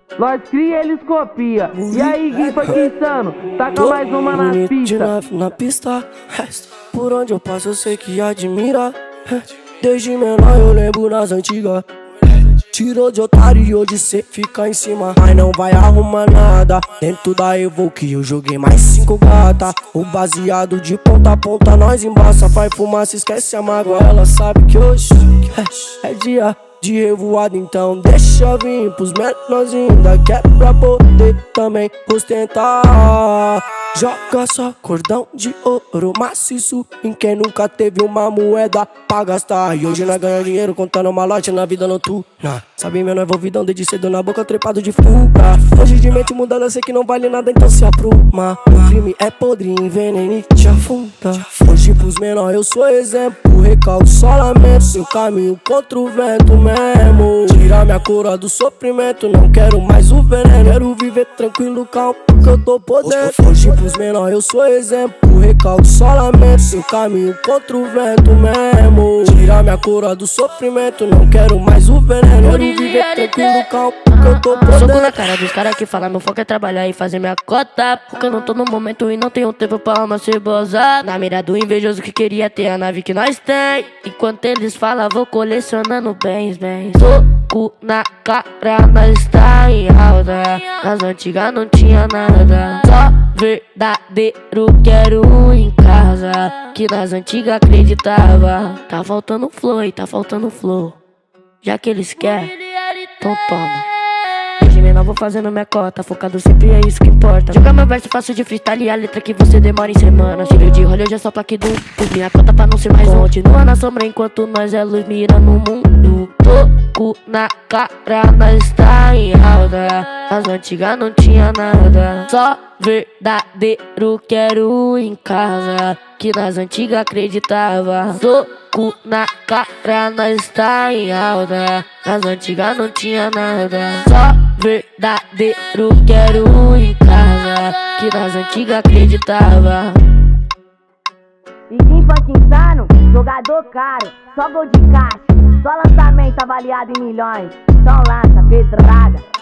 Nós cria, eles copia. E aí, Gui foi insano, taca mais uma na pista. Na pista, por onde eu passo eu sei que admira. Desde menor eu lembro nas antigas. Tirou de otário e hoje cê fica em cima. Mas não vai arrumar nada. Dentro da Evoque eu joguei mais 5 gata. O baseado de ponta a ponta nós embaça. Faz fumaça, esquece a mágoa. Ela sabe que hoje é dia de revoada, então deixa vir pros menorzinhos da que é pra poder também ostentar. Joga só cordão de ouro maciço em quem nunca teve uma moeda pra gastar. E hoje nós ganhamos dinheiro contando malote na vida noturna. Sabe, meu, não é envolvidão desde cedo na boca trepado de fuga. Hoje de mente mudada, eu sei que não vale nada, então se apruma. O crime é podre, envenena e te afunda. Hoje pros menores eu sou exemplo, recalco só lamento. Eu caminho contra o vento mesmo. Tirar minha cura do sofrimento, não quero mais o veneno. Quero viver tranquilo, calmo, porque eu tô podendo. Hoje pros menores eu sou exemplo, recalco só lamento. Eu caminho contra o vento mesmo. Tirar minha cura do sofrimento, não quero mais o veneno. Quero viver tranquilo, calmo, porque eu tô podendo. Soco na cara dos caras que falam, meu foco é trabalhar e fazer minha cota. Porque eu não tô no momento e não tenho tempo pra uma cebosa. Na mira do invejoso que queria ter a nave que nós tem. Enquanto eles falam, vou colecionando bens. Soco na cara, nós tá em alta. Nas antigas não tinha nada, só verdadeiro quero em casa. Que nas antigas acreditava. Tá faltando flow e tá faltando flow. Já que eles querem, então toma. Hoje menor vou fazendo minha cota, focado sempre é isso que importa. Jogar meu verso fácil de freestyle e a letra que você demora em semana. Tiro de rolê, hoje é só plaque do minha cota pra não ser mais um. Continua na sombra enquanto nós é luz mira no mundo. Toco na cara, nós tá em alta. As antigas não tinha nada, só verdadeiro quero em casa. Que nas antigas acreditava. Soco na cara, nós tá em alta. As antigas não tinha nada, só verdadeiro quero em casa. Que nas antigas acreditava. E Gui funk insano, jogador caro, só gol de caixa, só lançamento avaliado em milhões. Então lança pedrada.